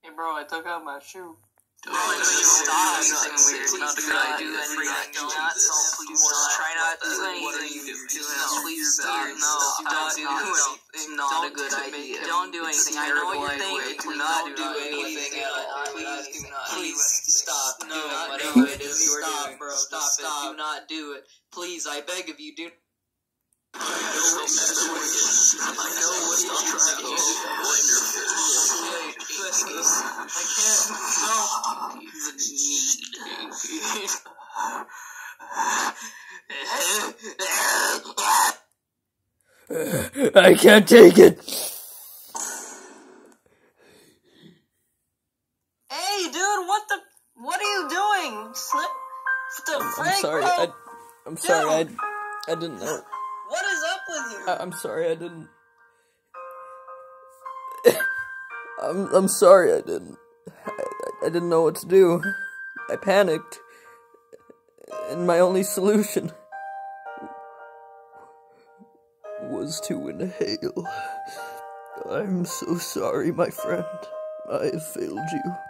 Hey bro, I took out my shoe. Stop. It's not a good idea. Please try not to do anything. Please stop. No, don't do anything. It's not a good idea. Don't do anything. I know what you're thinking. Please don't do anything. Please do not. Please stop. No, whatever it is you were doing. Stop, bro. Stop. Do not do it. Please, I beg of you, do. I know what you're trying to do. Wait, I can't. No. I can't take it. Hey, dude, what are you doing? What the frick? I'm sorry. I didn't know. What is up with you? I'm sorry. I didn't. I'm sorry. I didn't. I didn't know what to do. I panicked, and my only solution was to inhale. I'm so sorry, my friend. I have failed you.